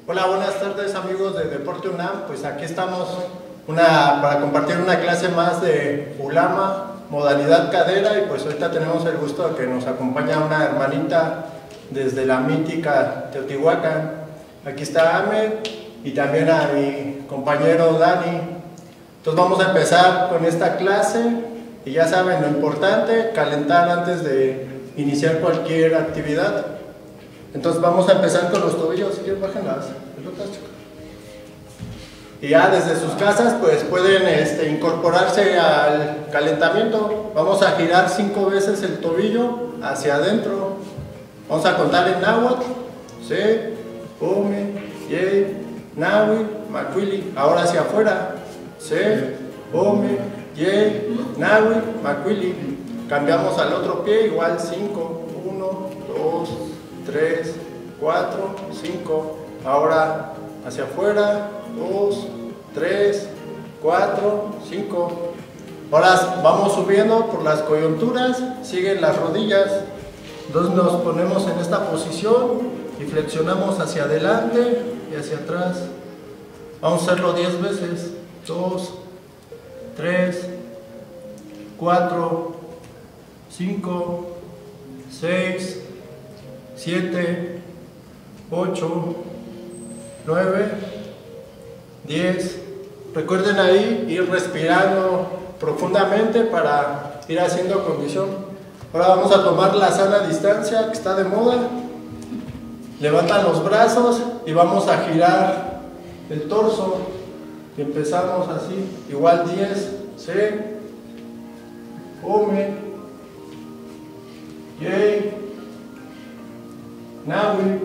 Hola, buenas tardes amigos de Deporte UNAM. Pues aquí estamos para compartir una clase más de Ulama, modalidad cadera, y pues ahorita tenemos el gusto de que nos acompaña una hermanita desde la mítica Teotihuacán. Aquí está Ahmed y también a mi compañero Dani. Entonces vamos a empezar con esta clase y ya saben lo importante, calentar antes de iniciar cualquier actividad. Entonces vamos a empezar con los tobillos. Si quieren, bajen las pelotas, chicos. Y ya desde sus casas pues pueden incorporarse al calentamiento. Vamos a girar 5 veces el tobillo hacia adentro. Vamos a contar en náhuatl. Se, ome, ye, nahui, macuili. Ahora hacia afuera. Se, ome, ye, nahui, macuili. Cambiamos al otro pie, igual 5. 1, 2, 3, 4, 5. Ahora hacia afuera. 2, 3, 4, 5. Ahora vamos subiendo por las coyunturas, siguen las rodillas. Entonces nos ponemos en esta posición y flexionamos hacia adelante y hacia atrás. Vamos a hacerlo 10 veces. 2, 3, 4, 5, 6, 7, 8, 9, 10. Recuerden ahí ir respirando profundamente para ir haciendo condición. Ahora vamos a tomar la sana distancia que está de moda. Levantan los brazos y vamos a girar el torso. Y empezamos así, igual 10. Se, ome, ye, nahui,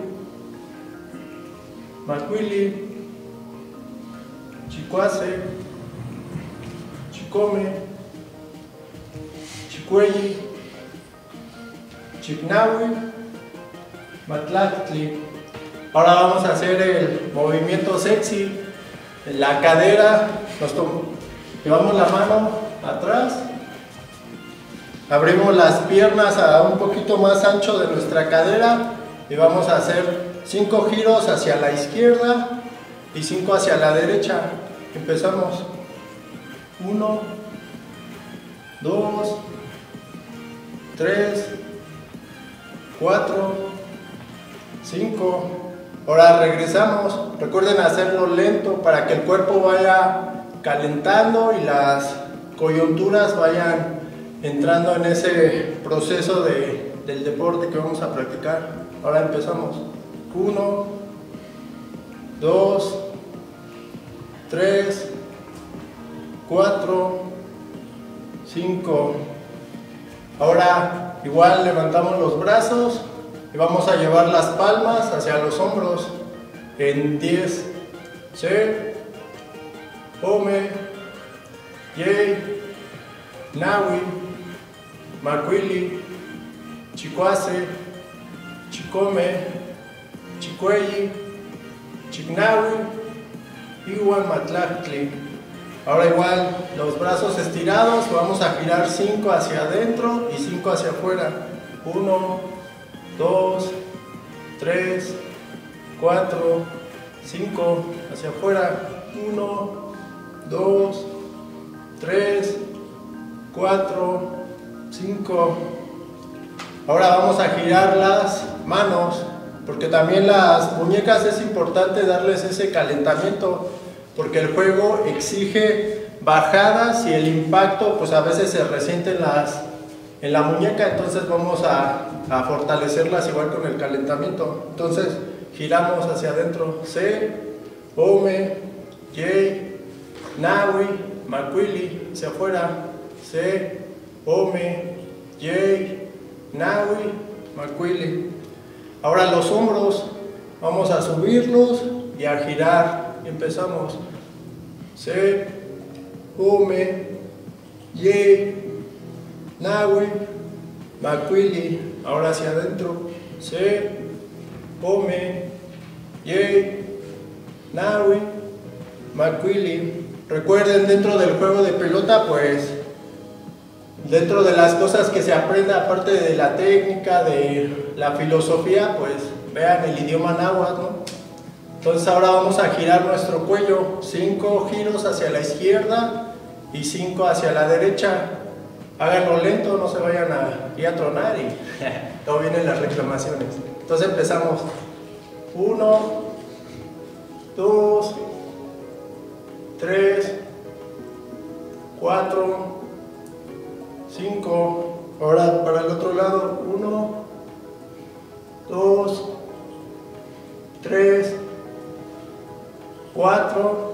macuili, chicuase, chicome, chicuelli, chicnahui, matlactli. Ahora vamos a hacer el movimiento sexy. La cadera, llevamos la mano atrás, abrimos las piernas a un poquito más ancho de nuestra cadera y vamos a hacer 5 giros hacia la izquierda y 5 hacia la derecha. Empezamos. 1, 2, 3, 4, 5. Ahora regresamos. Recuerden hacerlo lento para que el cuerpo vaya calentando y las coyunturas vayan entrando en ese proceso del deporte que vamos a practicar. Ahora empezamos. 1, 2, 3, 4, 5. Ahora igual levantamos los brazos y vamos a llevar las palmas hacia los hombros en 10. Se, ome, ye, nahui, macuili, chicuase, chicome, chicuelli, chicnahui, igual matlactli. Ahora igual los brazos estirados, vamos a girar 5 hacia adentro y 5 hacia afuera. 1, 2, 3, 4, 5 hacia afuera. 1, 2, 3, 4, 5. Ahora vamos a girar las manos, porque también las muñecas es importante darles ese calentamiento, porque el juego exige bajadas y el impacto pues a veces se resiente en la muñeca. Entonces vamos a fortalecerlas igual con el calentamiento. Entonces giramos hacia adentro. Se, ome, ye, nahui, macuili, hacia afuera. Se, ome, ye, nahui, macuili. Ahora los hombros, vamos a subirlos y a girar. Empezamos. Se, ome, ye, nahui, macuili. Ahora hacia adentro. Se, ome, ye, nahui, macuili. Recuerden, dentro del juego de pelota, pues dentro de las cosas que se aprende, aparte de la técnica, de la filosofía, pues vean el idioma náhuatl, ¿no? Entonces ahora vamos a girar nuestro cuello, 5 giros hacia la izquierda y 5 hacia la derecha. Háganlo lento, no se vayan a tronar y luego vienen las reclamaciones. Entonces empezamos. 1, 2, 3, 4, 5. Ahora para el otro lado. 1, 2, 3, 4,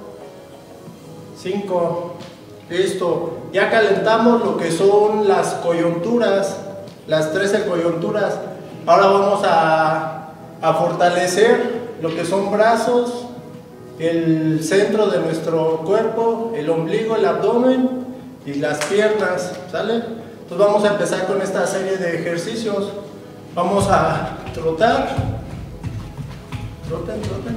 5. Listo. Ya calentamos lo que son las coyunturas, las 13 coyunturas. Ahora vamos a fortalecer lo que son brazos, el centro de nuestro cuerpo, el ombligo, el abdomen y las piernas, ¿sale? Entonces vamos a empezar con esta serie de ejercicios. Vamos a trotar. Troten, troten.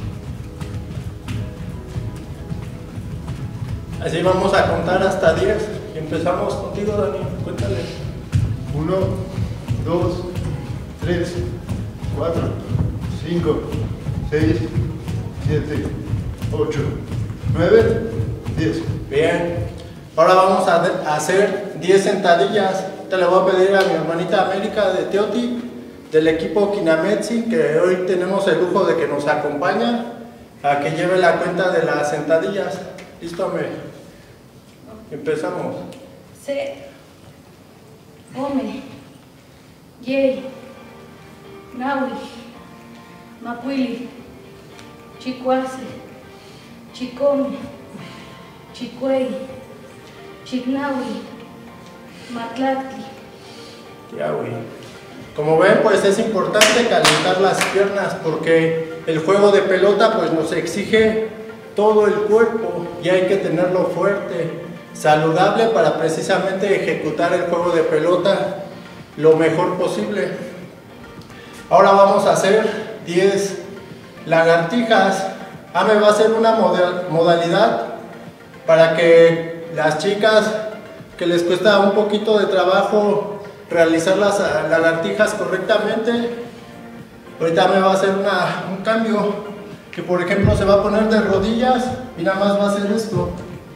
Así vamos a contar hasta 10. Y empezamos contigo, Dani. Cuéntale. 1, 2, 3, 4, 5, 6, 7, 8, 9, 10. Bien. Ahora vamos a hacer 10 sentadillas. Te le voy a pedir a mi hermanita América de Teoti, del equipo Kinametsi, que hoy tenemos el lujo de que nos acompaña, a que lleve la cuenta de las sentadillas. ¿Listo, Amé? Empezamos. Se, Ome, Yei, Nawi, Mapuili, Chicuase, Chicome, Chicuey, Chignawi, Matlactli. Ya, güey. Como ven, pues es importante calentar las piernas porque el juego de pelota pues nos exige todo el cuerpo y hay que tenerlo fuerte, saludable para precisamente ejecutar el juego de pelota lo mejor posible. Ahora vamos a hacer 10 lagartijas. Me va a hacer una modalidad para que las chicas que les cuesta un poquito de trabajo realizar las lagartijas correctamente, ahorita me va a hacer un cambio, que por ejemplo se va a poner de rodillas y nada más va a hacer esto,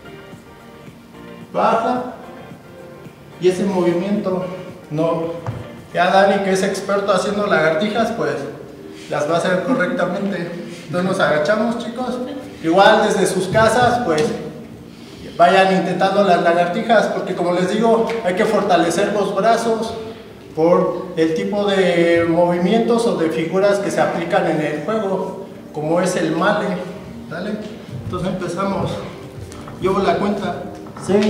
baja, y ese movimiento no, ya Dani, que es experto haciendo lagartijas, pues las va a hacer correctamente. Entonces nos agachamos, chicos, igual desde sus casas pues vayan intentando las lagartijas, porque como les digo, hay que fortalecer los brazos por el tipo de movimientos o de figuras que se aplican en el juego, como es el male. ¿Dale? Entonces empezamos. Llevo la cuenta. 6,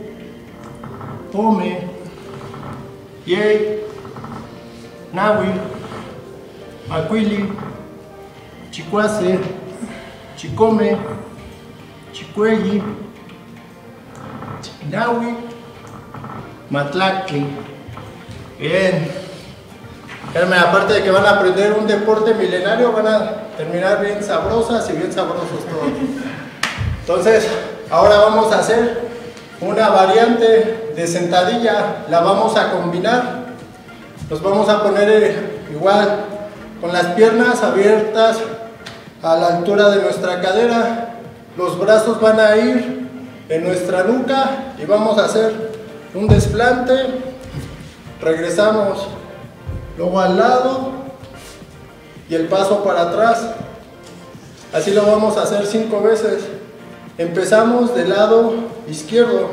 Ome, Yei, Nawi, Macuili, Chicuase, Chicome, Chicuelli, Chignawi, Matlactli. Bien. Créanme, aparte de que van a aprender un deporte milenario, van a terminar bien sabrosas y bien sabrosos todos. Entonces, ahora vamos a hacer una variante de sentadilla. La vamos a combinar. Nos vamos a poner igual con las piernas abiertas a la altura de nuestra cadera. Los brazos van a ir en nuestra nuca y vamos a hacer un desplante. Regresamos luego al lado y el paso para atrás. Así lo vamos a hacer 5 veces. Empezamos del lado izquierdo.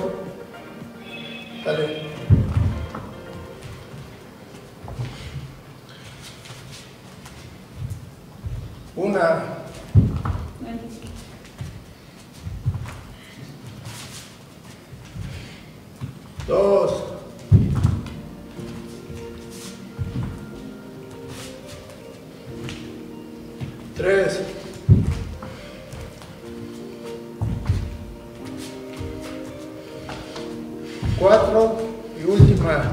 Dale. Una. 2. 3. 4 y última.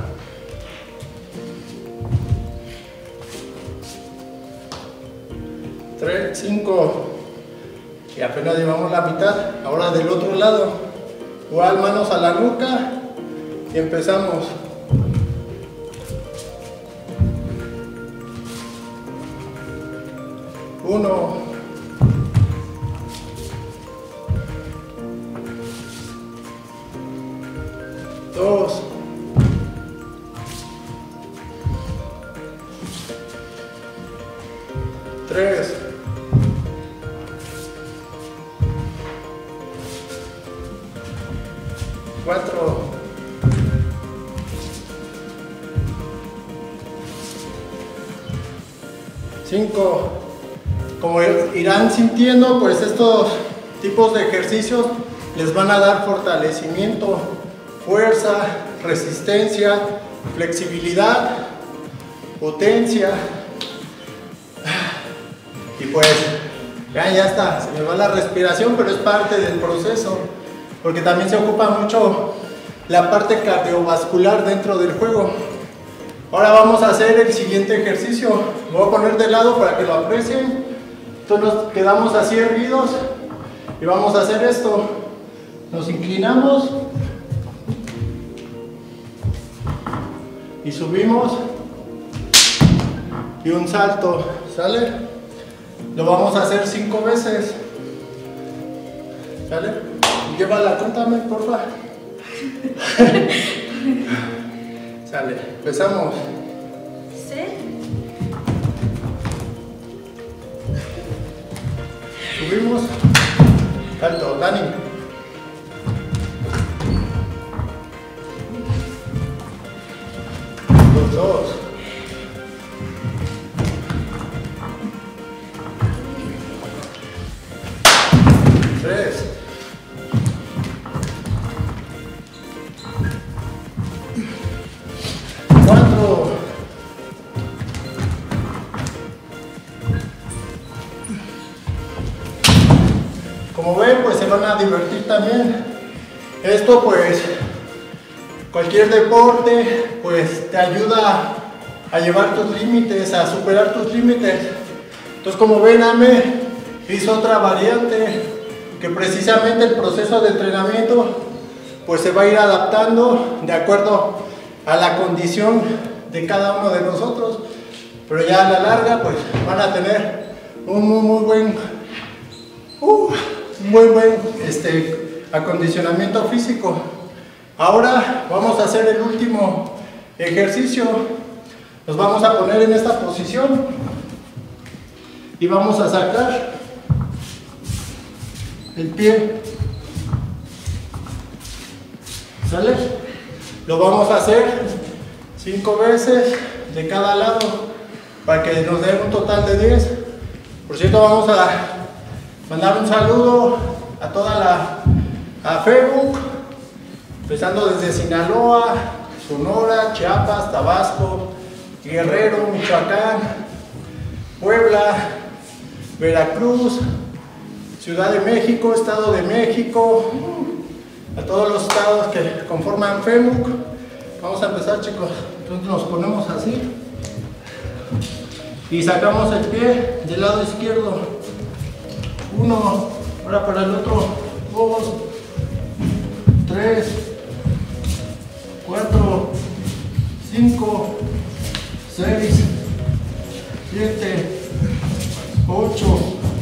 3, 5 y apenas llevamos la mitad. Ahora del otro lado, igual manos a la nuca y empezamos. 1, 3, 4, 5. Como irán sintiendo, pues estos tipos de ejercicios les van a dar fortalecimiento, fuerza, resistencia, flexibilidad, potencia. Y pues ya está, se me va la respiración, pero es parte del proceso, porque también se ocupa mucho la parte cardiovascular dentro del juego. Ahora vamos a hacer el siguiente ejercicio. Me voy a poner de lado para que lo aprecien. Entonces nos quedamos así erguidos y vamos a hacer esto. Nos inclinamos y subimos y un salto, ¿sale? Lo vamos a hacer 5 veces, ¿sale? Llévala, cuéntame, porfa. Sale, empezamos. Sí. Subimos, salto, Dani. Los dos. 3. 4. 'Como ven, pues se van a divertir también. Esto pues, cualquier deporte pues te ayuda a llevar tus límites, a superar tus límites. Entonces, como ven, Ame hizo otra variante que precisamente el proceso de entrenamiento pues se va a ir adaptando de acuerdo a la condición de cada uno de nosotros, pero ya a la larga pues van a tener un muy buen acondicionamiento físico. Ahora vamos a hacer el último ejercicio. Nos vamos a poner en esta posición y vamos a sacar el pie, ¿sale? Lo vamos a hacer 5 veces de cada lado para que nos dé un total de 10. Por cierto, vamos a mandar un saludo a toda a Facebook, empezando desde Sinaloa, Sonora, Chiapas, Tabasco, Guerrero, Michoacán, Puebla, Veracruz, Ciudad de México, Estado de México, a todos los estados que conforman Facebook. Vamos a empezar, chicos. Entonces nos ponemos así y sacamos el pie del lado izquierdo. 1, ahora para el otro. 2, 3, 4, 5, 6, 7, 8,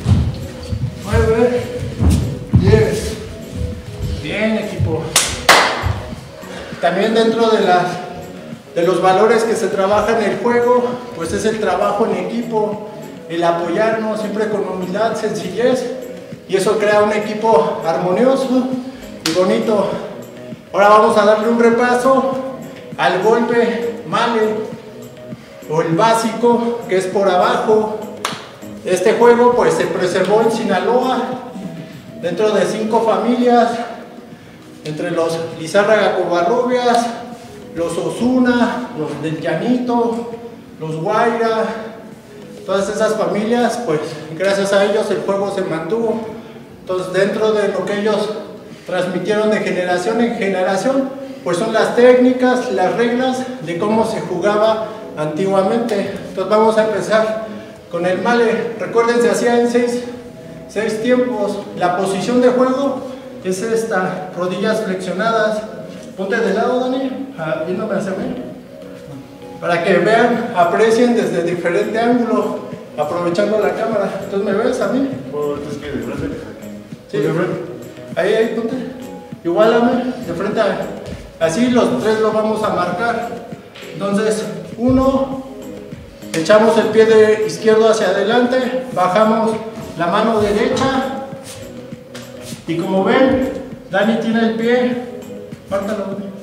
9, 10. Bien, equipo. También dentro de los valores que se trabaja en el juego, pues es el trabajo en equipo, el apoyarnos siempre con humildad, sencillez, y eso crea un equipo armonioso y bonito. Ahora vamos a darle un repaso al golpe male o el básico, que es por abajo. Este juego pues se preservó en Sinaloa dentro de 5 familias, entre los Lizárraga Covarrubias, los Osuna, los del Llanito, los Guaira, todas esas familias, pues gracias a ellos el juego se mantuvo. Entonces, dentro de lo que ellos transmitieron de generación en generación, pues son las técnicas, las reglas de cómo se jugaba antiguamente. Entonces vamos a empezar con el male. Recuerden, se hacía en 6 tiempos. La posición de juego es esta, rodillas flexionadas. Ponte de lado, Dani, viéndome hacia mí, para que vean, aprecien desde diferente ángulo, aprovechando la cámara. Entonces, ¿me ves a mí? ¿Es que de frente? Sí, de frente. Ahí, ponte. Igualame, de frente. Así los 3 lo vamos a marcar. Entonces, 1, echamos el pie de izquierdo hacia adelante, bajamos la mano derecha y como ven, Dani tiene el pie, márcalo,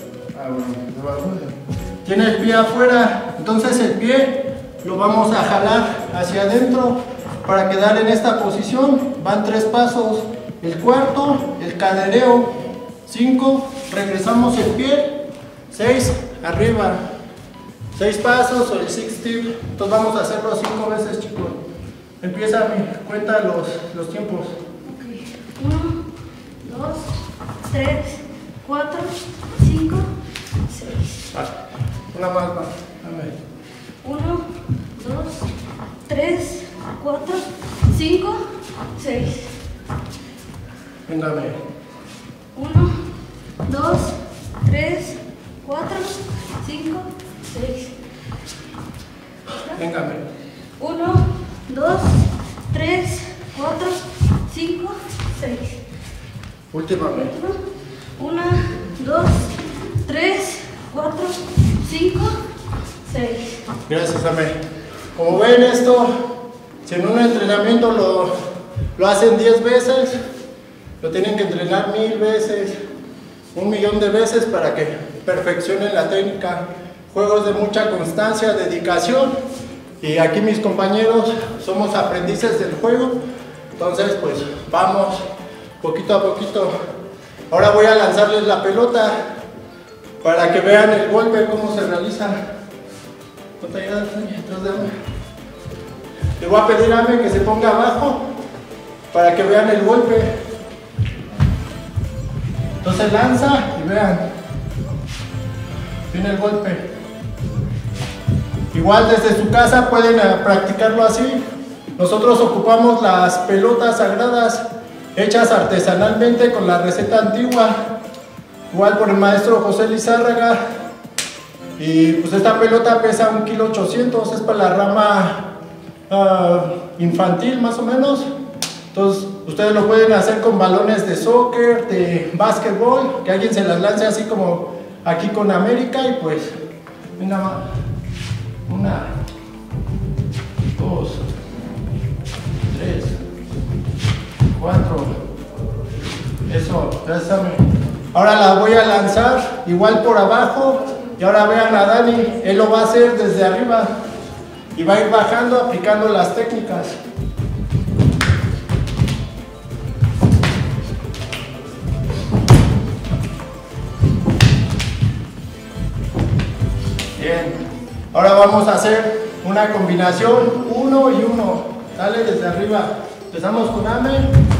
tiene el pie afuera, entonces el pie lo vamos a jalar hacia adentro para quedar en esta posición. Van 3 pasos, el cuarto, el cadereo, 5, regresamos el pie, 6, arriba, 6 pasos o el 6 step. Entonces vamos a hacerlo 5 veces, chicos. Empieza mi cuenta los tiempos. 1, 2, 3, 4, 5, 6. Una más. 1, 2, 3, 4, 5, 6. Véngame. 1, 2, 3, 4, 5, 6. Véngame. 1, 2, 3, 4, 5, 6. Últimamente. 1, 2, 3, 4, 5, 6. Gracias, Amé. Como ven esto, si en un entrenamiento lo hacen 10 veces, lo tienen que entrenar 1000 veces, 1.000.000 de veces para que perfeccionen la técnica. Juegos de mucha constancia, dedicación, y aquí mis compañeros somos aprendices del juego, entonces pues vamos poquito a poquito. Ahora voy a lanzarles la pelota para que vean el golpe, cómo se realiza. Le voy a pedir a Ame que se ponga abajo para que vean el golpe. Entonces lanza y vean. Viene el golpe. Igual desde su casa pueden practicarlo así. Nosotros ocupamos las pelotas sagradas hechas artesanalmente con la receta antigua, igual por el maestro José Lizárraga. Y pues esta pelota pesa 1,8 kg, es para la rama infantil más o menos. Entonces ustedes lo pueden hacer con balones de soccer, de básquetbol, que alguien se las lance así como aquí con América. Y pues venga más. 1, 2, 3, 4. Eso, gracias. Ahora la voy a lanzar igual por abajo. Y ahora vean a Dani, él lo va a hacer desde arriba y va a ir bajando aplicando las técnicas. Bien, ahora vamos a hacer una combinación 1 y 1. Dale desde arriba. Empezamos con Ame.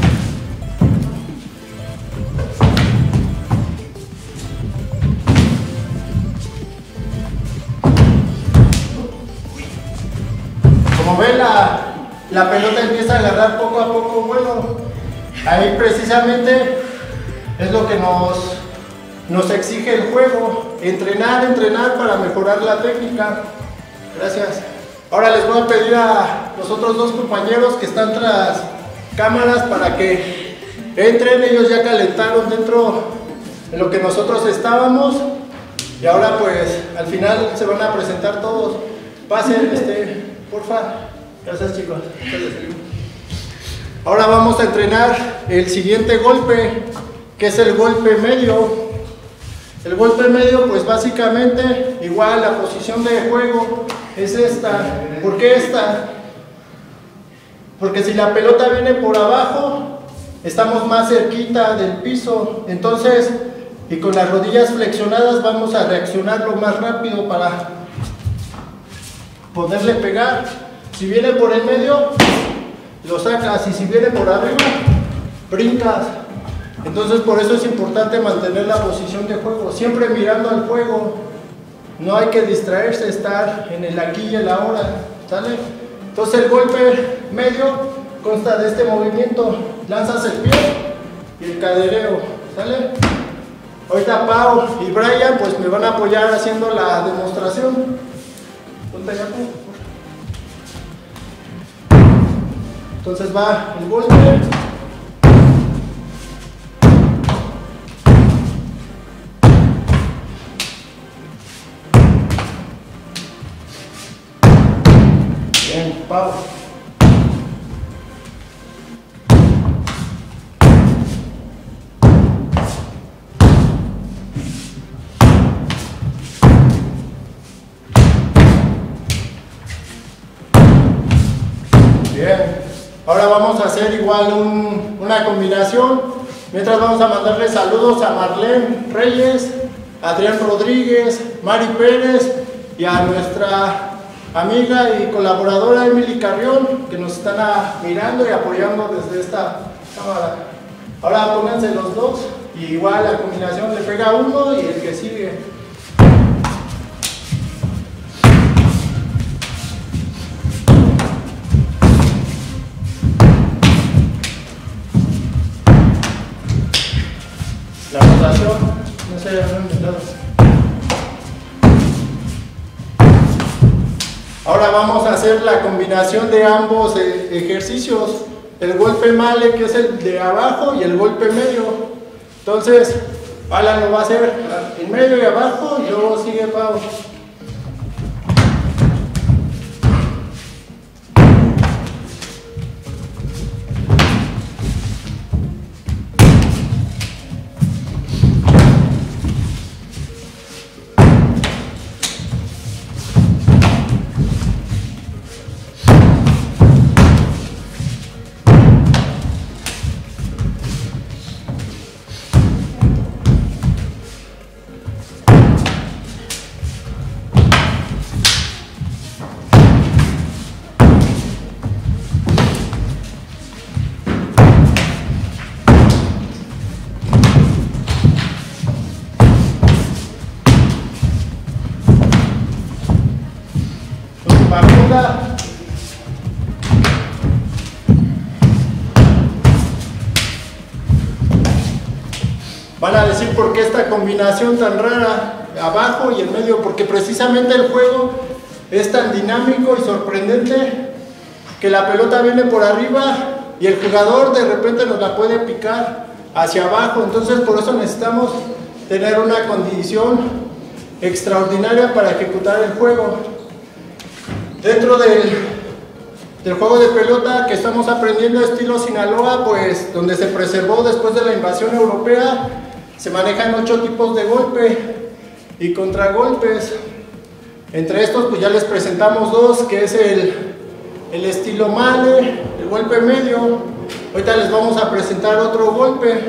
Como ven, la pelota empieza a agarrar poco a poco vuelo. Ahí precisamente es lo que nos exige el juego. Entrenar para mejorar la técnica. Gracias. Ahora les voy a pedir a los otros 2 compañeros que están tras cámaras para que entren. Ellos ya calentaron dentro de lo que nosotros estábamos. Y ahora pues al final se van a presentar todos. Pasen, porfa. Gracias, chicos. Ahora vamos a entrenar el siguiente golpe, que es el golpe medio. El golpe medio, pues básicamente igual la posición de juego es esta. ¿Por qué esta? Porque si la pelota viene por abajo, estamos más cerquita del piso. Entonces, y con las rodillas flexionadas vamos a reaccionar lo más rápido para poderle pegar. Si viene por el medio, lo sacas, y si viene por arriba, brincas. Entonces por eso es importante mantener la posición de juego, siempre mirando al juego. No hay que distraerse, estar en el aquí y el ahora, ¿sale? Entonces el golpe medio consta de este movimiento: lanzas el pie y el cadereo, ¿sale? Ahorita Pau y Brian pues me van a apoyar haciendo la demostración. Ponte allá, Pau. Entonces va el golpe. Pau. Bien, ahora vamos a hacer igual una combinación, mientras vamos a mandarle saludos a Marlene Reyes, Adrián Rodríguez, Mari Pérez y a nuestra amiga y colaboradora Emily Carrión, que nos están mirando y apoyando desde esta cámara. Ahora pónganse los dos y igual la combinación le pega uno y el que sigue. La rotación, no sé, no he inventado. Ahora vamos a hacer la combinación de ambos ejercicios, el golpe male, que es el de abajo, y el golpe medio. Entonces, Alan lo va a hacer en medio y abajo, y luego sigue Pau. Van a decir por qué esta combinación tan rara, abajo y en medio, porque precisamente el juego es tan dinámico y sorprendente que la pelota viene por arriba y el jugador de repente nos la puede picar hacia abajo. Entonces por eso necesitamos tener una condición extraordinaria para ejecutar el juego. Dentro del juego de pelota que estamos aprendiendo estilo Sinaloa, pues donde se preservó después de la invasión europea, se manejan 8 tipos de golpe y contragolpes. Entre estos pues ya les presentamos 2, que es el estilo male, el golpe medio. Ahorita les vamos a presentar otro golpe.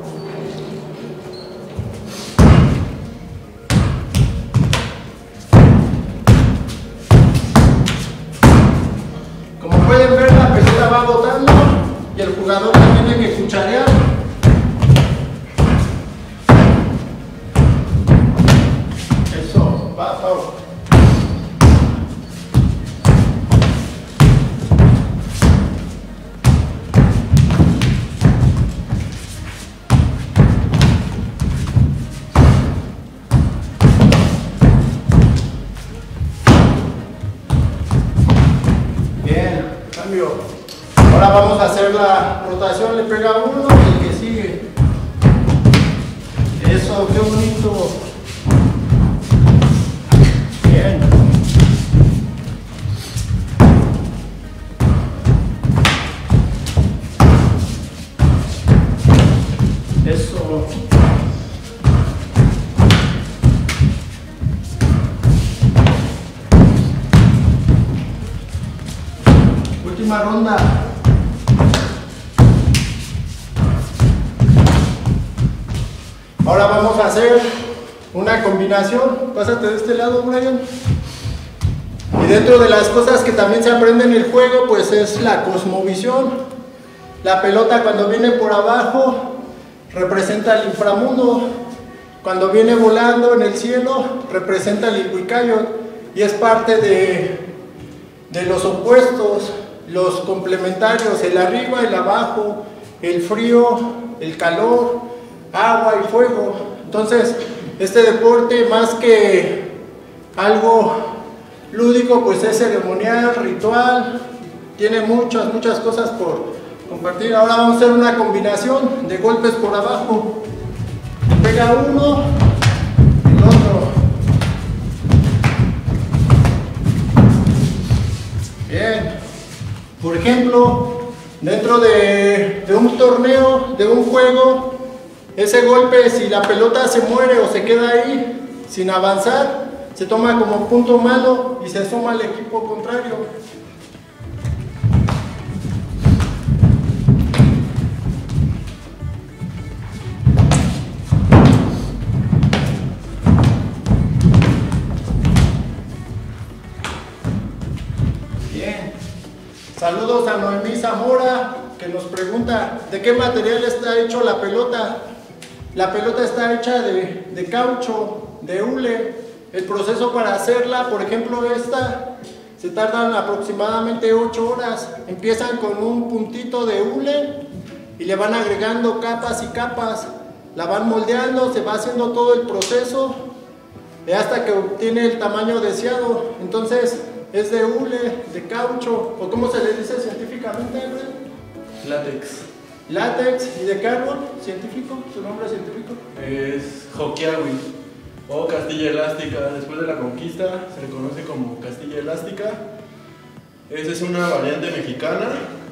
Como pueden ver, la pelota va botando y el jugador tiene que cucharear. Eso, va, Pau. Ahora vamos a hacer la rotación, le pega uno y el que sigue. Eso, qué bonito. Bien. Eso. Última ronda. Ahora vamos a hacer una combinación. Pásate de este lado, Brian. Y dentro de las cosas que también se aprende en el juego, pues es la cosmovisión. La pelota cuando viene por abajo representa el inframundo. Cuando viene volando en el cielo representa el Ilhuicayot. Y es parte de los opuestos, los complementarios, el arriba, el abajo, el frío, el calor, agua y fuego. Entonces, este deporte, más que algo lúdico, pues es ceremonial, ritual, tiene muchas cosas por compartir. Ahora vamos a hacer una combinación de golpes por abajo. Pega uno, el otro. Bien. Por ejemplo, dentro de un torneo, de un juego, ese golpe, si la pelota se muere o se queda ahí sin avanzar, se toma como punto malo y se suma al equipo contrario. Bien. Saludos a Noemí Zamora, que nos pregunta ¿de qué material está hecho la pelota? La pelota está hecha de caucho, de hule. El proceso para hacerla, por ejemplo esta, se tardan aproximadamente 8 horas. Empiezan con un puntito de hule y le van agregando capas y capas. La van moldeando, se va haciendo todo el proceso hasta que obtiene el tamaño deseado. Entonces es de hule, de caucho, o ¿cómo se le dice científicamente, Fred? Látex. Látex. ¿Y de qué árbol científico? ¿Su nombre científico? Es Hokiawi o castilla elástica. Después de la conquista se le conoce como castilla elástica. Esa es una variante mexicana.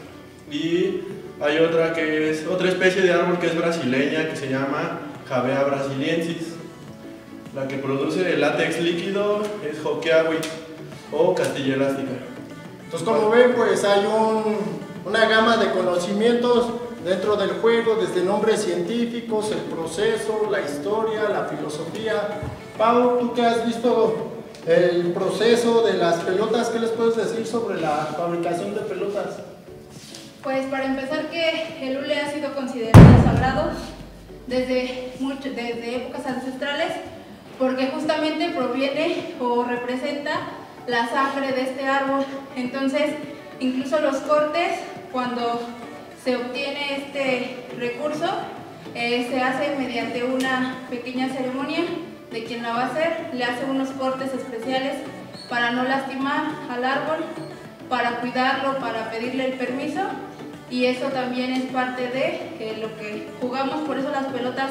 Y hay otra que es otra especie de árbol que es brasileña, que se llama Javea brasiliensis. La que produce el látex líquido es Hokiawi o castilla elástica. Entonces, como ven, pues hay una gama de conocimientos dentro del juego, desde nombres científicos, el proceso, la historia, la filosofía. Pau, tú que has visto el proceso de las pelotas, ¿qué les puedes decir sobre la fabricación de pelotas? Pues para empezar, que el hule ha sido considerado sagrado desde épocas ancestrales, porque justamente proviene o representa la sangre de este árbol. Entonces, incluso los cortes, cuando se obtiene este recurso, se hace mediante una pequeña ceremonia de quien la va a hacer. Le hace unos cortes especiales para no lastimar al árbol, para cuidarlo, para pedirle el permiso, y eso también es parte de lo que jugamos. Por eso las pelotas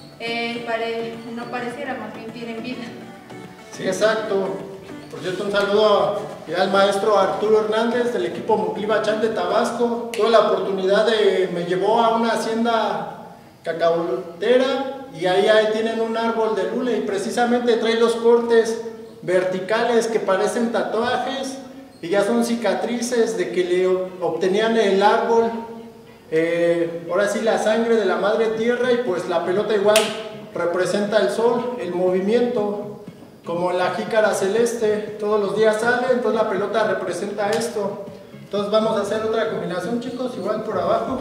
no pareciera, más bien tienen vida. Sí, exacto. Por cierto, un saludo al maestro Arturo Hernández del equipo Muclivachán de Tabasco. Tuve la oportunidad me llevó a una hacienda cacahuatera y ahí tienen un árbol de hule y precisamente trae los cortes verticales que parecen tatuajes y ya son cicatrices de que le obtenían el árbol, ahora sí, la sangre de la madre tierra, y pues la pelota igual representa el sol, el movimiento. Como la jícara celeste, todos los días sale, entonces la pelota representa esto. Entonces vamos a hacer otra combinación, chicos, igual por abajo.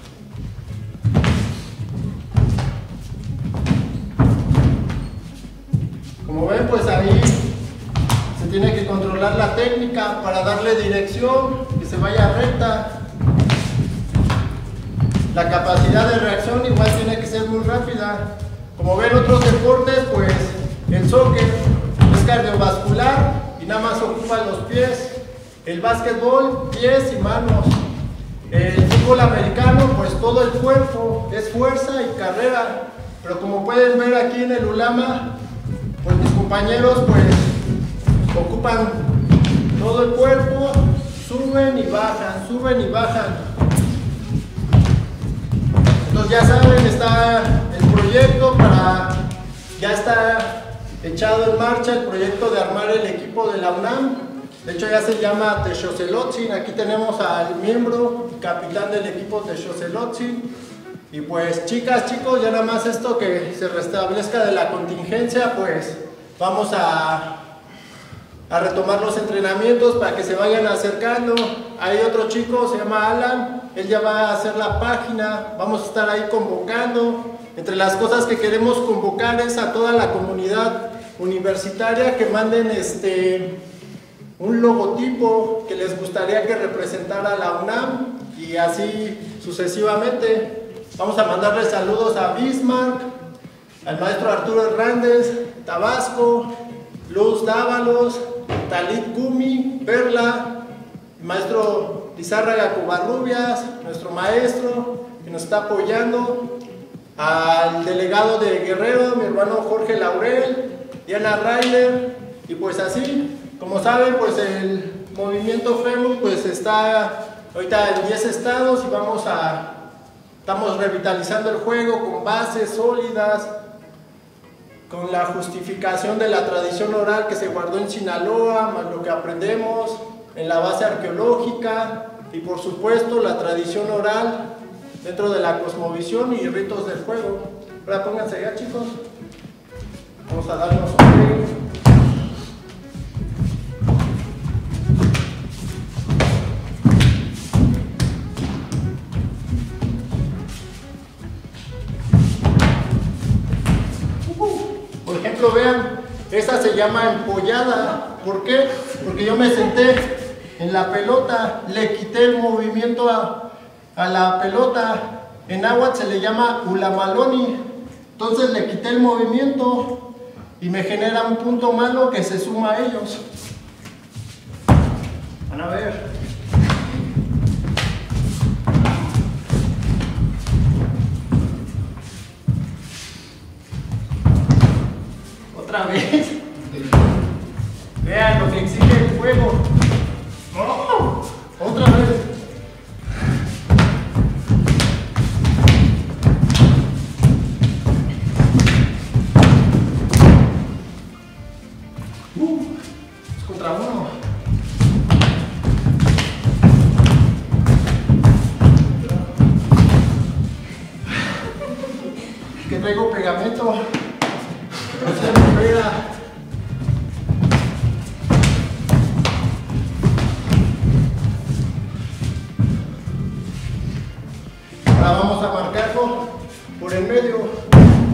Como ven, pues ahí se tiene que controlar la técnica para darle dirección, que se vaya recta. La capacidad de reacción igual tiene que ser muy rápida. Como ven, otros deportes, pues el soccer es cardiovascular y nada más ocupa los pies. El básquetbol, pies y manos. El fútbol americano, pues todo el cuerpo, es fuerza y carrera. Pero como pueden ver aquí en el ulama, pues mis compañeros pues ocupan todo el cuerpo, suben y bajan, suben y bajan. Entonces ya saben, está el proyecto ya está echado en marcha el proyecto de armar el equipo de la UNAM. De hecho ya se llama Texcoselotzin. Aquí tenemos al miembro, capitán del equipo Texcoselotzin. Y pues chicas, chicos, ya nada más esto que se restablezca de la contingencia, pues vamos a retomar los entrenamientos para que se vayan acercando. Hay otro chico, se llama Alan, él ya va a hacer la página, vamos a estar ahí convocando. Entre las cosas que queremos convocar es a toda la comunidad universitaria que manden un logotipo que les gustaría que representara la UNAM y así sucesivamente. Vamos a mandarles saludos a Bismarck, al maestro Arturo Hernández, Tabasco, Luz Dávalos, Talit Gumi, Perla, el maestro Lizárraga Covarrubias, nuestro maestro que nos está apoyando, al delegado de Guerrero, mi hermano Jorge Laurel, Diana Raider, y pues así, como saben, pues el movimiento FEMU pues está ahorita en 10 estados y estamos revitalizando el juego con bases sólidas, con la justificación de la tradición oral que se guardó en Sinaloa, más lo que aprendemos en la base arqueológica y por supuesto la tradición oral dentro de la cosmovisión y ritos del juego. Ahora pónganse ya, chicos. Vamos a darnos un break. Por ejemplo, vean, esa se llama empollada. ¿Por qué? Porque yo me senté en la pelota, le quité el movimiento a la pelota. En náhuatl se le llama ulamaloni. Entonces le quité el movimiento y me genera un punto malo que se suma a ellos. Van a ver. Otra vez. Vean lo que exige el juego. ¡Oh! Otra vez. Es contra uno. Que traigo pegamento. No se me pega. Ahora vamos a marcarlo por el medio.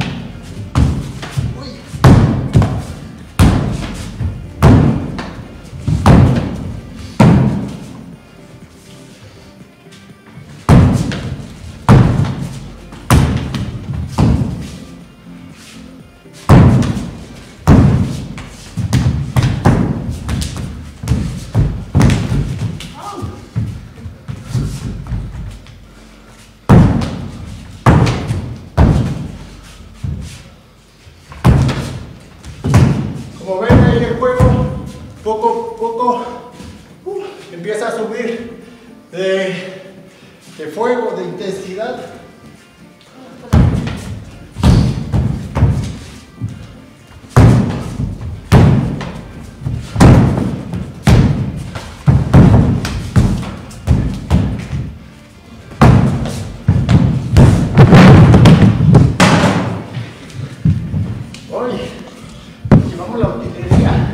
Como ven ahí en el juego, poco a poco empieza a subir de fuego, de intensidad. Llevamos la utilería.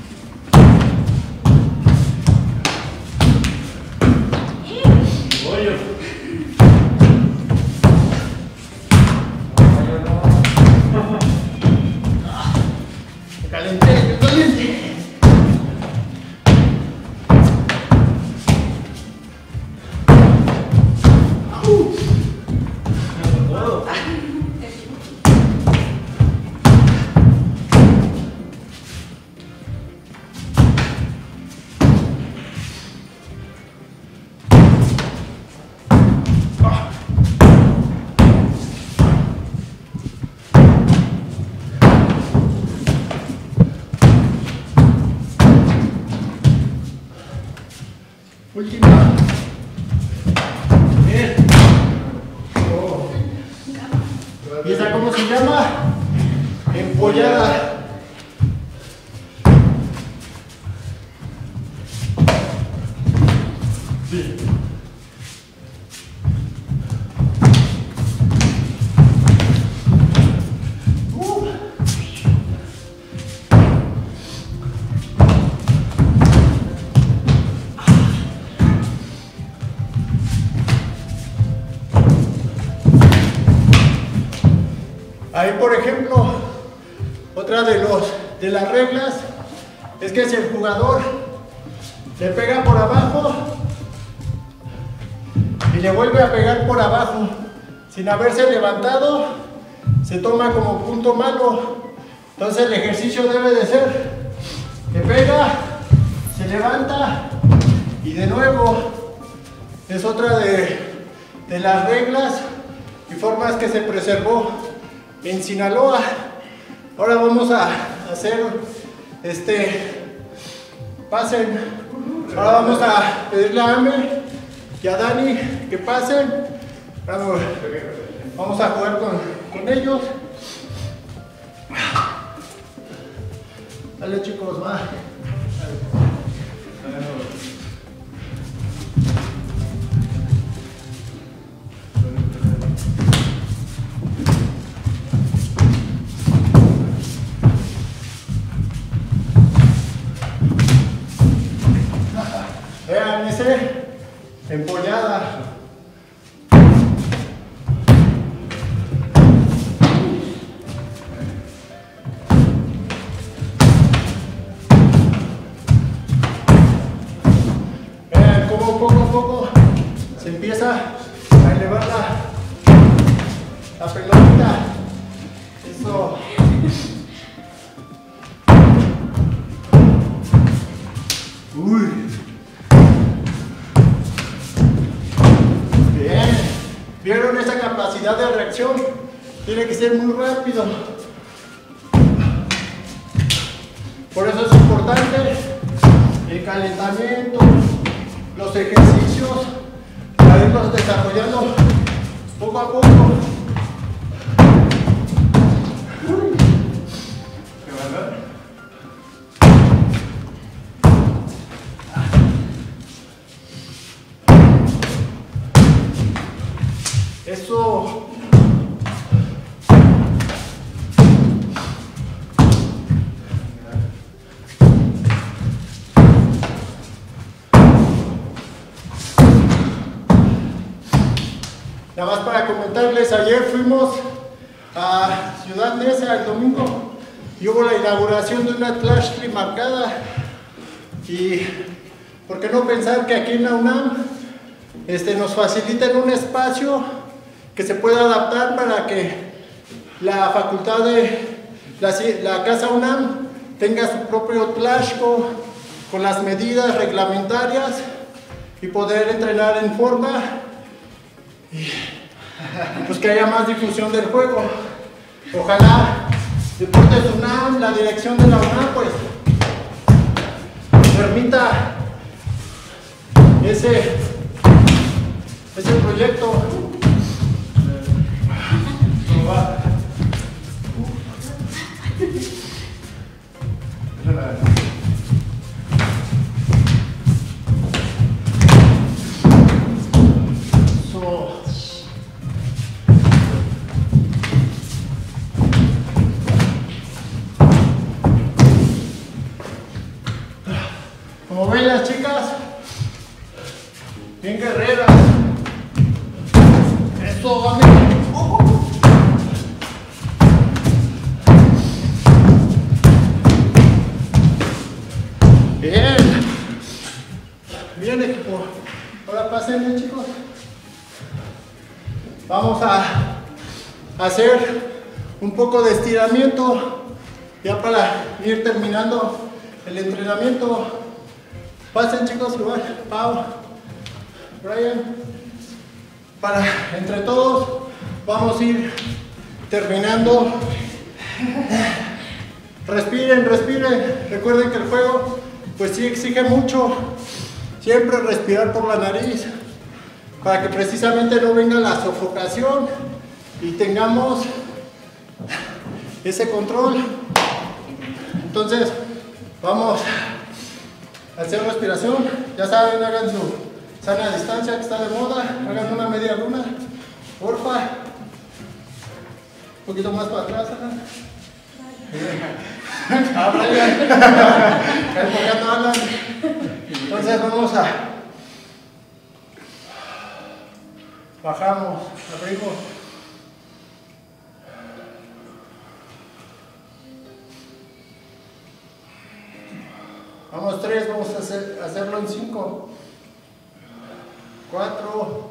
Me calenté, me caliente. Última. Bien. Oh. ¿Y esa cómo se llama? Empollada. Sí. Ahí, por ejemplo, otra de las reglas es que si el jugador le pega por abajo y le vuelve a pegar por abajo sin haberse levantado, se toma como punto malo. Entonces el ejercicio debe de ser: le pega, se levanta y de nuevo. Es otra de las reglas y formas que se preservó en Sinaloa. Ahora vamos a hacer pasen. Ahora vamos a pedirle a Ame y a Dani que pasen. Vamos a jugar con ellos. Dale chicos, va. Vean ese empollada. Vean cómo poco a poco se empieza a elevar la pelotita. Eso. Uy. Bien. ¿Vieron esa capacidad de reacción? Tiene que ser muy rápido. Por eso es importante el calentamiento, los ejercicios, para irlos desarrollando poco a poco. Eso. Nada más para comentarles, ayer fuimos a Ciudad Neza el domingo y hubo la inauguración de una Clash Tree marcada. Y ¿por qué no pensar que aquí en la UNAM nos faciliten un espacio que se pueda adaptar para que la facultad de la Casa UNAM tenga su propio Tlashco con las medidas reglamentarias y poder entrenar en forma y pues que haya más difusión del juego. Ojalá Deportes UNAM, la dirección de la UNAM, pues permita ese proyecto. ¿Cómo va? Como ven las chicas, bien guerreras. Eso, vamos. Bien. Bien equipo. Ahora pasen, chicos. Vamos a hacer un poco de estiramiento ya para ir terminando el entrenamiento. Pasen chicos, igual, Pau, Brian. Para entre todos vamos a ir terminando. Respiren, respiren. Recuerden que el juego pues sí exige mucho. Siempre respirar por la nariz para que precisamente no venga la sofocación y tengamos ese control. Entonces vamos a hacer respiración. Ya saben, hagan su sana distancia que está de moda. Hagan una media luna, porfa. Un poquito más para atrás, hagan. Enfocando a Alan. Entonces vamos a bajamos, abrimos. Vamos 3, vamos a hacerlo en 5, 4.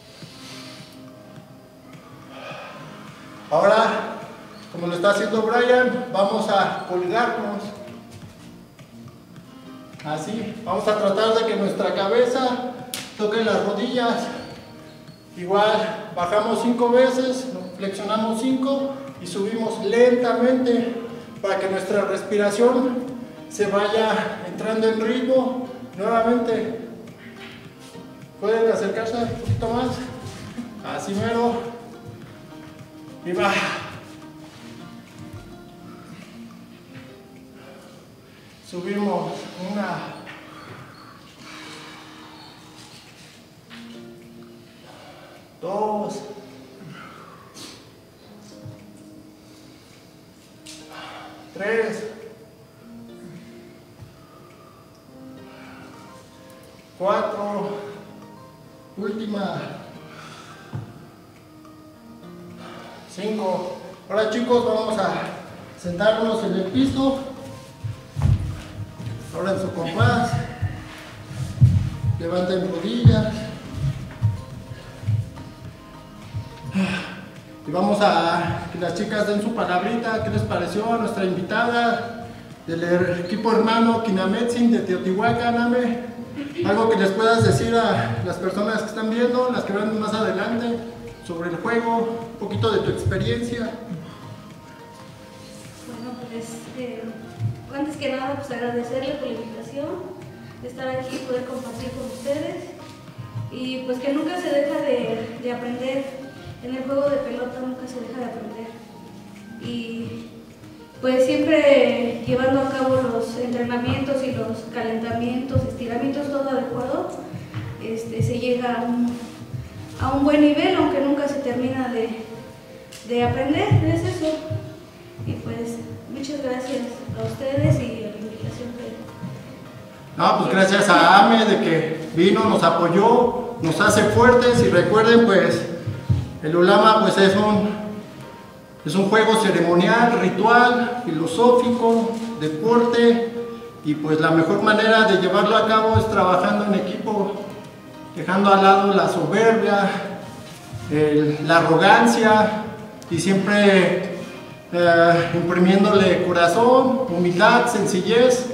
Ahora, como lo está haciendo Brian, vamos a colgarnos. Así, vamos a tratar de que nuestra cabeza toque las rodillas. Igual, bajamos 5 veces, flexionamos 5 y subimos lentamente para que nuestra respiración se vaya entrando en ritmo nuevamente. Pueden acercarse un poquito más. Así mero. Y va. Subimos 1, 2, 3, 4, última, 5. Ahora chicos, vamos a sentarnos en el piso. Ahora en su compás. Levanten rodillas. Y vamos a que las chicas den su palabrita. ¿Qué les pareció a nuestra invitada del equipo hermano Kinametsin de Teotihuacán, Ame? Algo que les puedas decir a las personas que están viendo, las que van más adelante, sobre el juego, un poquito de tu experiencia. Bueno, pues antes que nada, pues agradecerle por la invitación, de estar aquí y poder compartir con ustedes. Y pues que nunca se deja de aprender, en el juego de pelota nunca se deja de aprender. Y pues siempre llevando a cabo los entrenamientos y los calentamientos, estiramientos, todo adecuado, se llega a un buen nivel, aunque nunca se termina de aprender, es eso. Y pues muchas gracias a ustedes y a la invitación que... No, pues gracias a Ame de que vino, nos apoyó, nos hace fuertes. Y recuerden, pues el ulama pues es un juego ceremonial, ritual, filosófico, deporte, y pues la mejor manera de llevarlo a cabo es trabajando en equipo, dejando al lado la soberbia, la arrogancia, y siempre imprimiéndole corazón, humildad, sencillez.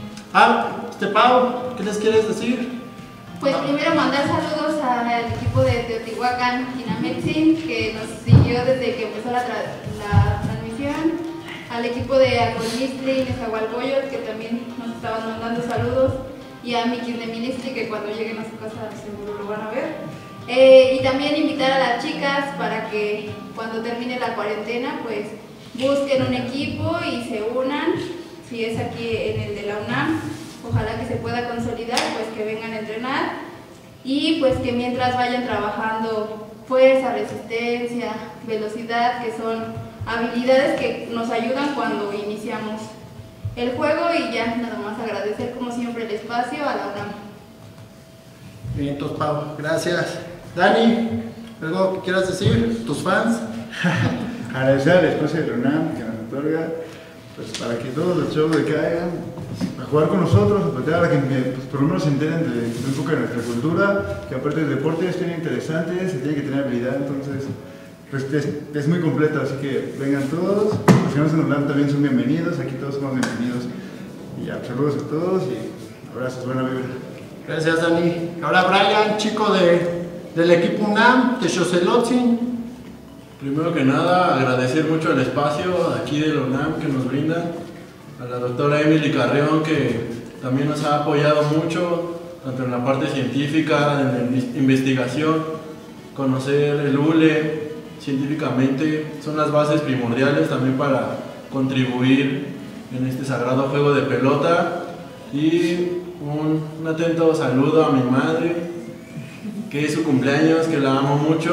Pau, ¿qué les quieres decir? Pues primero mandar saludos al equipo de Teotihuacán Kinametsin, que nos siguió desde que empezó la transmisión, al equipo de Acolmistri y Nezahualcóyotl, que también nos estaban mandando saludos, y a Mikis de Ministri, que cuando lleguen a su casa seguro lo van a ver. Y también invitar a las chicas para que cuando termine la cuarentena pues busquen un equipo y se unan. Si es aquí en el de la UNAM, ojalá que se pueda consolidar, pues que vengan a entrenar, y pues que mientras vayan trabajando fuerza, resistencia, velocidad, que son habilidades que nos ayudan cuando iniciamos el juego. Y ya nada más agradecer como siempre el espacio a la UNAM. Bien, entonces Pau, gracias. Dani, ¿algo que quieras decir? ¿Tus fans? Agradecer al espacio de la UNAM que nos otorga, pues para que todos los chavos de caigan a jugar con nosotros, a platicar, a que pues, por lo menos se enteren de un poco de nuestra cultura, que aparte del deporte es bien interesante, se tiene que tener habilidad, entonces pues es muy completo, así que vengan todos. Los que no se nos dan también son bienvenidos, aquí todos somos bienvenidos. Y ya, saludos a todos y abrazos, buena vibra. Gracias, Dani. Ahora Brian, chico del equipo UNAM, de Xoselotzin. Primero que nada, agradecer mucho el espacio aquí de la UNAM que nos brindan, a la doctora Emily Carreón, que también nos ha apoyado mucho, tanto en la parte científica, en la investigación, conocer el ULE científicamente, son las bases primordiales también para contribuir en este sagrado juego de pelota. Y un atento saludo a mi madre, que es su cumpleaños, que la amo mucho.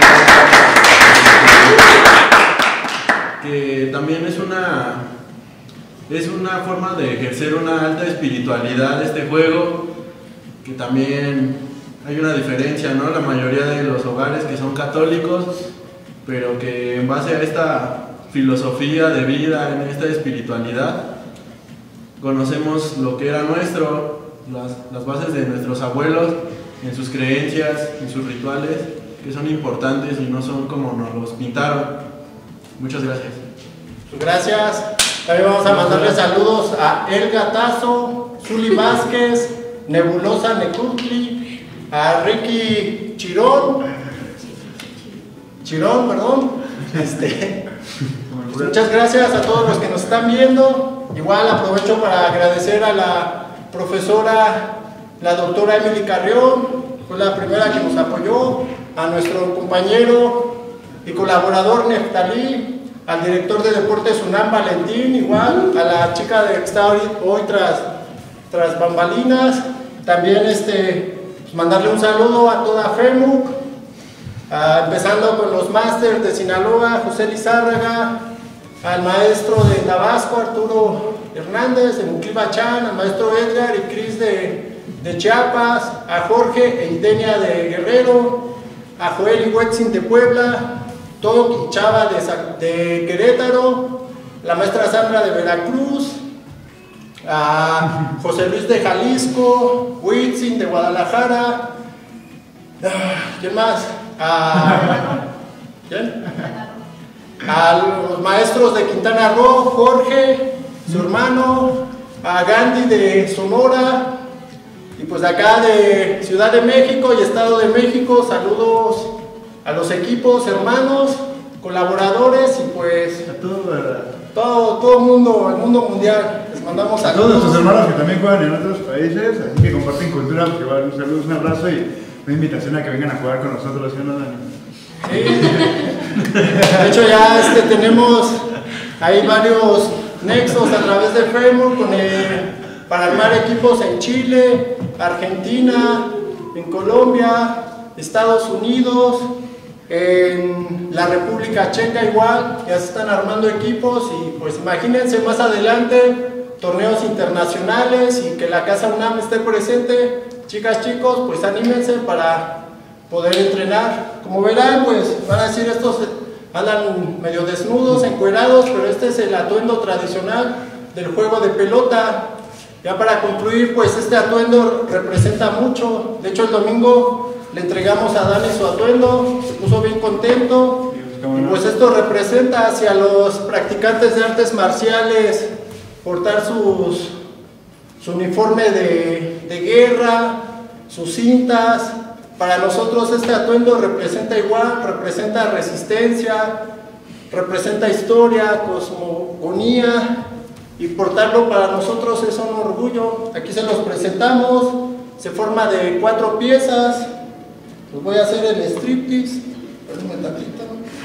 Que también es una forma de ejercer una alta espiritualidad este juego, que también hay una diferencia, ¿no? La mayoría de los hogares que son católicos, pero que en base a esta filosofía de vida, en esta espiritualidad, conocemos lo que era nuestro, las bases de nuestros abuelos, en sus creencias, en sus rituales, que son importantes y no son como nos los pintaron. Muchas gracias. Gracias. También vamos a mandarle saludos a Elga Tazo, Zuli Vázquez, Nebulosa Necutli, a Ricky Chirón, perdón. Muchas gracias a todos los que nos están viendo. Igual aprovecho para agradecer a la profesora, la doctora Emily Carrión, fue la primera que nos apoyó, a nuestro compañero y colaborador Neftalí, al director de Deportes UNAM Valentín, igual, a la chica que está hoy tras bambalinas, también pues mandarle un saludo a toda FEMUC, empezando con los másters de Sinaloa, José Lizárraga, al maestro de Tabasco, Arturo Hernández, de Muclivachán, al maestro Edgar y Cris de Chiapas, a Jorge e Idenia de Guerrero, a Joel y Wetzin de Puebla, Toc y Chava de Querétaro, la maestra Sandra de Veracruz, a José Luis de Jalisco, Wetzin de Guadalajara, ¿quién más? ¿Quién? A los maestros de Quintana Roo, Jorge, su hermano, a Gandhi de Sonora, y pues de acá de Ciudad de México y Estado de México, saludos a los equipos, hermanos, colaboradores y pues todo el mundo mundial. Les mandamos a todos nuestros hermanos que también juegan en otros países, así que comparten cultura, pues igual un saludo, un abrazo y una invitación a que vengan a jugar con nosotros, ¿sí o no, Dani? Sí. De hecho ya tenemos ahí varios nexos a través de FEMUC para armar equipos en Chile, Argentina, en Colombia, Estados Unidos, en la República Checa igual, ya se están armando equipos y pues imagínense más adelante torneos internacionales y que la Casa UNAM esté presente. Chicas, chicos, pues anímense para poder entrenar. Como verán, pues van a decir estos andan medio desnudos, encuerados, pero este es el atuendo tradicional del juego de pelota. Ya para concluir, pues este atuendo representa mucho. De hecho, el domingo le entregamos a Dani su atuendo, se puso bien contento. Y pues esto representa hacia los practicantes de artes marciales portar su uniforme de guerra, sus cintas. Para nosotros este atuendo representa igual, representa resistencia, representa historia, cosmogonía, y portarlo para nosotros es un orgullo. Aquí se los presentamos, se forma de 4 piezas. Pues voy a hacer el striptease. Espérenme tantito.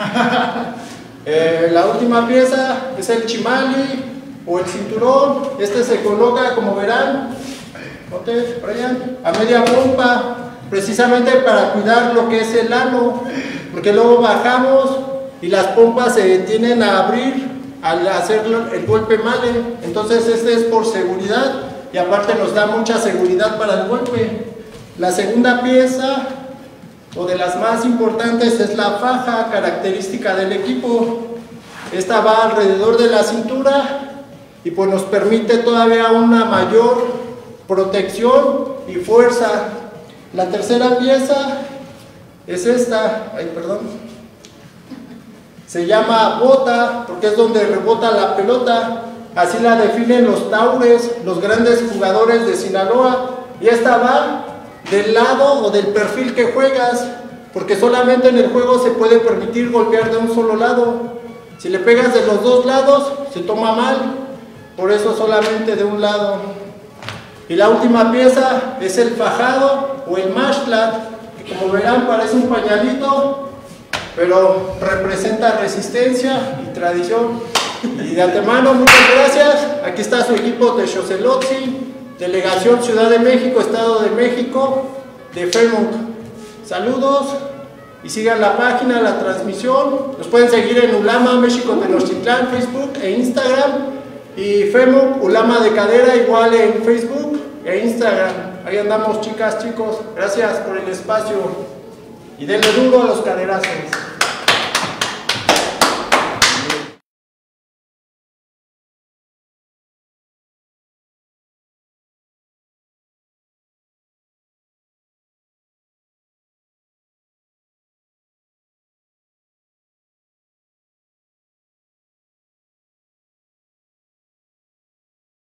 La última pieza es el chimali o el cinturón. Este se coloca, como verán, Brian, a media pompa, precisamente para cuidar lo que es el ano, porque luego bajamos y las pompas se tienden a abrir al hacer el golpe male. Entonces este es por seguridad y aparte nos da mucha seguridad para el golpe. La segunda pieza, o de las más importantes, es la faja, característica del equipo. Esta va alrededor de la cintura y pues nos permite todavía una mayor protección y fuerza. La tercera pieza es esta, se llama bota porque es donde rebota la pelota. Así la definen los taures, los grandes jugadores de Sinaloa, y esta va del lado o del perfil que juegas, porque solamente en el juego se puede permitir golpear de un solo lado. Si le pegas de los dos lados se toma mal, por eso solamente de un lado. Y la última pieza es el fajado o el mashlat, que como verán parece un pañalito, pero representa resistencia y tradición. Y de antemano, muchas gracias. Aquí está su equipo de Xoselotzi, Delegación Ciudad de México, Estado de México, de FEMUC. Saludos y sigan la página, la transmisión. Nos pueden seguir en Ulama México Tenochtitlán, Facebook e Instagram. Y FEMUC, Ulama de Cadera, igual en Facebook e Instagram. Ahí andamos, chicas, chicos. Gracias por el espacio. Y denle duro a los caderazos.